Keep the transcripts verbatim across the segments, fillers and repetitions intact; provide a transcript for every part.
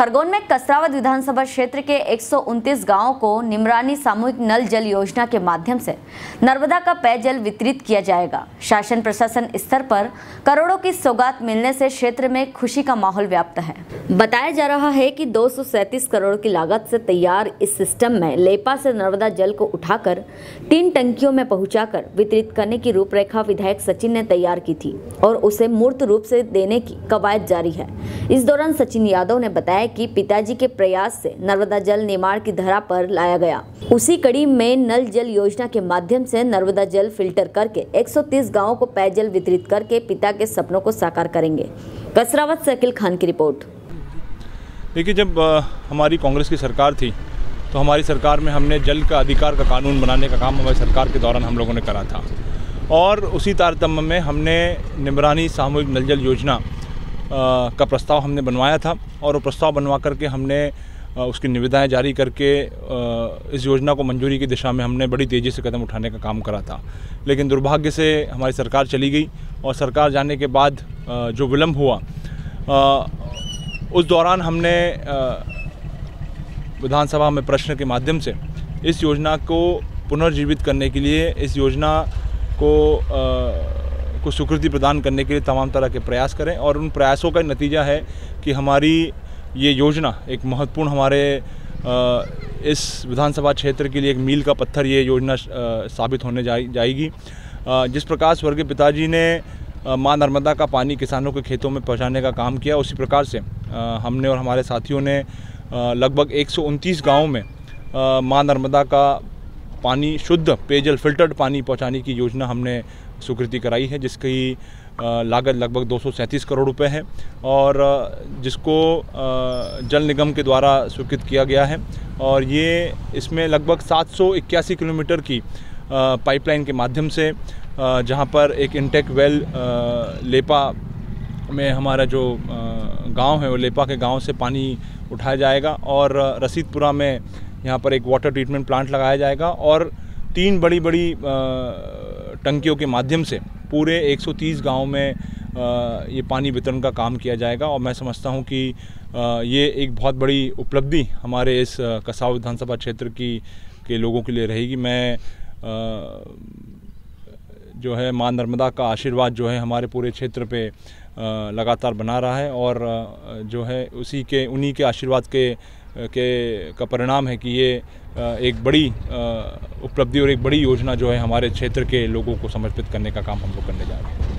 खरगोन में कसरावद विधानसभा क्षेत्र के एक सौ उनतीस गाँवों को निमरानी सामूहिक नल जल योजना के माध्यम से नर्मदा का पेयजल वितरित किया जाएगा। शासन प्रशासन स्तर पर करोड़ों की सौगात मिलने से क्षेत्र में खुशी का माहौल व्याप्त है। बताया जा रहा है कि दो सौ सैंतीस करोड़ की लागत से तैयार इस सिस्टम में लेपा से नर्मदा जल को उठाकर तीन टंकियों में पहुंचाकर वितरित करने की रूपरेखा विधायक सचिन ने तैयार की थी और उसे मूर्त रूप से देने की कवायद जारी है। इस दौरान सचिन यादव ने बताया कि पिताजी के प्रयास से नर्मदा जल निर्माण की धरा पर लाया गया। उसी कड़ी में नल जल योजना के माध्यम से नर्मदा जल फिल्टर करके एक सौ तीस गांवों को पेयजल वितरित करके पिता के सपनों को साकार करेंगे। कसरावद से अकील खान की रिपोर्ट। देखिए, जब आ, हमारी कांग्रेस की सरकार थी तो हमारी सरकार में हमने जल का अधिकार का कानून बनाने का काम हमारी सरकार के दौरान हम लोगों ने करा था और उसी तारतम्य में हमने निमरानी सामूहिक नल जल योजना का प्रस्ताव हमने बनवाया था और वो प्रस्ताव बनवा करके हमने उसकी निविदाएं जारी करके इस योजना को मंजूरी की दिशा में हमने बड़ी तेज़ी से कदम उठाने का काम करा था। लेकिन दुर्भाग्य से हमारी सरकार चली गई और सरकार जाने के बाद जो विलम्ब हुआ उस दौरान हमने विधानसभा में प्रश्न के माध्यम से इस योजना को पुनर्जीवित करने के लिए, इस योजना को को स्वीकृति प्रदान करने के लिए तमाम तरह के प्रयास करें और उन प्रयासों का नतीजा है कि हमारी ये योजना एक महत्वपूर्ण हमारे आ, इस विधानसभा क्षेत्र के लिए एक मील का पत्थर ये योजना आ, साबित होने जा, जाएगी। आ, जिस प्रकार स्वर्गीय पिताजी ने माँ नर्मदा का पानी किसानों के खेतों में पहुँचाने का काम किया, उसी प्रकार से आ, हमने और हमारे साथियों ने आ, लगभग एक सौ उनतीस गाँवों में माँ नर्मदा का पानी, शुद्ध पेयजल फिल्टर्ड पानी पहुँचाने की योजना हमने स्वीकृति कराई है, जिसकी लागत लगभग दो सौ सैंतीस करोड़ रुपए है और जिसको जल निगम के द्वारा स्वीकृत किया गया है। और ये इसमें लगभग सात सौ इक्यासी किलोमीटर की पाइपलाइन के माध्यम से, जहां पर एक इंटेक वेल लेपा में हमारा जो गांव है वो लेपा के गांव से पानी उठाया जाएगा और रसीदपुरा में यहाँ पर एक वाटर ट्रीटमेंट प्लांट लगाया जाएगा और तीन बड़ी बड़ी टंकियों के माध्यम से पूरे एक सौ तीस गाँव में ये पानी वितरण का काम किया जाएगा। और मैं समझता हूँ कि ये एक बहुत बड़ी उपलब्धि हमारे इस कसरावद विधानसभा क्षेत्र की के लोगों के लिए रहेगी। मैं जो है माँ नर्मदा का आशीर्वाद जो है हमारे पूरे क्षेत्र पे लगातार बना रहा है और जो है उसी के उन्हीं के आशीर्वाद के के का परिणाम है कि ये एक बड़ी उपलब्धि और एक बड़ी योजना जो है हमारे क्षेत्र के लोगों को समर्पित करने का काम हम लोग करने जा रहे हैं।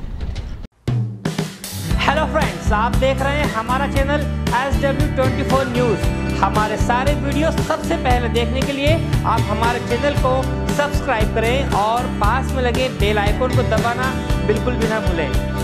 हेलो फ्रेंड्स, आप देख रहे हैं हमारा channel S W twenty four news. हमारे सारे वीडियो सबसे पहले देखने के लिए आप हमारे चैनल को सब्सक्राइब करें और पास में लगे बेल आइकन को दबाना बिल्कुल भी ना भूलें।